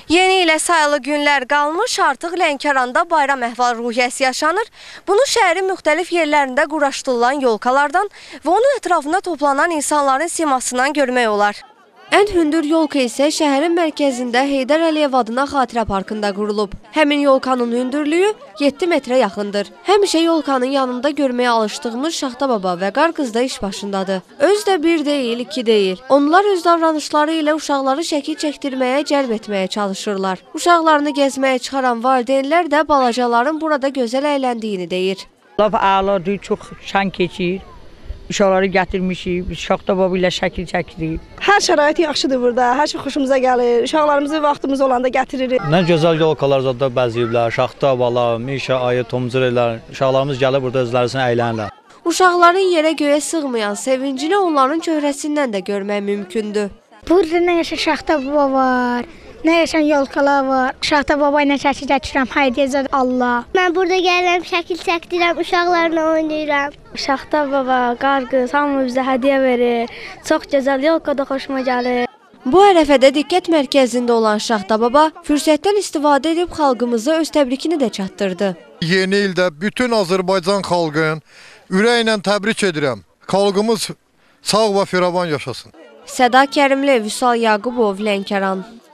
Yeni ilə sayılı günlər qalmış, artıq Lənkəranda bayram əhval-ruhiyyəsi yaşanır. Bunu şəhərin müxtəlif yerlərində quraşdırılan yolkalardan və onun ətrafında toplanan insanların simasından görmək olar. Ən hündür yolka isə şəhərin mərkəzində Heydər Əliyev adına xatirə parkında qurulub. Həmin yolkanın hündürlüyü 7 metrə yaxındır. Həmişə yolkanın yanında görməyə alışdığımız Şaxta Baba və Qarqız da iş başındadır. Öz də bir deyil, iki deyil. Onlar öz davranışları ilə uşaqları şəkil çəkdirməyə, cəlb etməyə çalışırlar. Uşaqlarını gəzməyə çıxaran valideynlər də balacaların burada gözəl əyləndiyini deyir. Laf əladır, çox şən keçir. Uşaqları gətirmişik, Şaxta Baba ilə şəkil çəkirik. Hər şərait yaxşıdır burada, hər şey xoşumuza gəlir. Uşaqlarımızı vaxtımız olanda gətiririk. Nə gözəl yolkalar zadda bəzəyiblər, Şaxta Bala, Mişa, Ayı, Tomcurlar. Uşaqlarımız gəlib burada özlərini əylənirlər. Uşaqların yerə göyə sığmayan sevincini onların çöhrəsindən də görmək mümkündür. Burada nə yaşa Şaxta Baba var, nə yaşan yolkalar var. Şaxta Baba ilə şəkil çəkirəm, Haydiyəcə Allah. Mən burada gəlirəm, şəkil çəkdirəm, uşaqlarla oynayıram. Şaxta Baba, Qarqız hamı bizə hədiyyə verir. Çox gözəl, yolkada xoşuma gəlir. Bu ərəfədə diqqət mərkəzində olan Şaxta Baba fürsətdən istifadə edib xalqımıza öz təbrikini də çatdırdı. Yeni ildə bütün Azərbaycan xalqın ürəklə təbrik edirəm. Xalqımız sağ və firavan yaşasın. Səda Kərimli, Vüsal Yaqubov, Lənkəran.